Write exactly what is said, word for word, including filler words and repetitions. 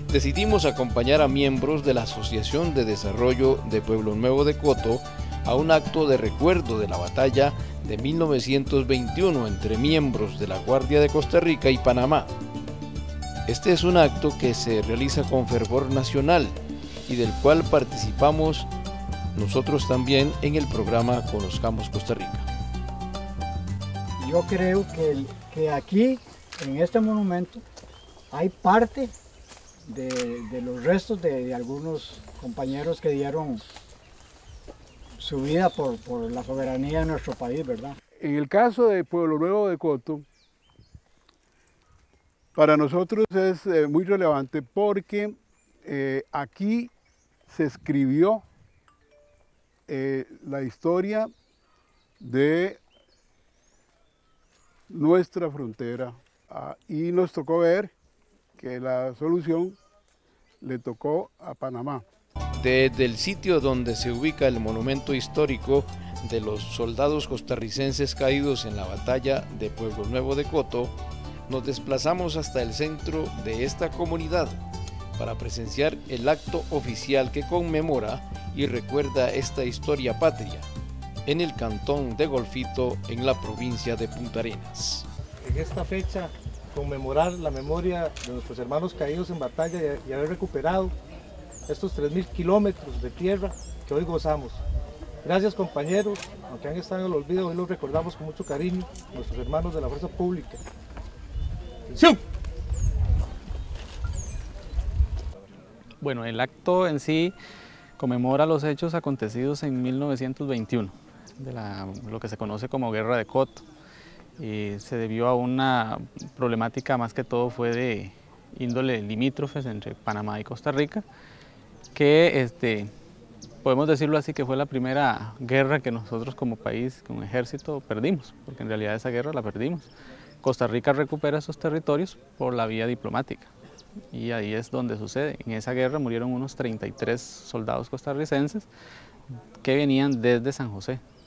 decidimos acompañar a miembros de la Asociación de Desarrollo de Pueblo Nuevo de Coto a un acto de recuerdo de la batalla de mil novecientos veintiuno entre miembros de la Guardia de Costa Rica y Panamá. Este es un acto que se realiza con fervor nacional y del cual participamos nosotros también en el programa Conozcamos Costa Rica. Yo creo que, que aquí, en este monumento, hay parte de, de los restos de, de algunos compañeros que dieron su vida por, por la soberanía de nuestro país, ¿verdad? En el caso de Pueblo Nuevo de Coto, para nosotros es eh, muy relevante porque eh, aquí se escribió eh, la historia de nuestra frontera ah, y nos tocó ver que la solución le tocó a Panamá. Desde el sitio donde se ubica el monumento histórico de los soldados costarricenses caídos en la batalla de Pueblo Nuevo de Coto, nos desplazamos hasta el centro de esta comunidad para presenciar el acto oficial que conmemora y recuerda esta historia patria en el cantón de Golfito, en la provincia de Punta Arenas. En esta fecha, conmemorar la memoria de nuestros hermanos caídos en batalla y haber recuperado estos tres mil kilómetros de tierra que hoy gozamos. Gracias, compañeros, aunque han estado en el olvido, hoy los recordamos con mucho cariño, nuestros hermanos de la Fuerza Pública. ¡Sí! Bueno, el acto en sí conmemora los hechos acontecidos en mil novecientos veintiuno, de la, lo que se conoce como Guerra de Coto. Y se debió a una problemática, más que todo fue de índole limítrofes entre Panamá y Costa Rica, que este, podemos decirlo así, que fue la primera guerra que nosotros como país, como ejército, perdimos, porque en realidad esa guerra la perdimos. Costa Rica recupera esos territorios por la vía diplomática y ahí es donde sucede. En esa guerra murieron unos treinta y tres soldados costarricenses que venían desde San José.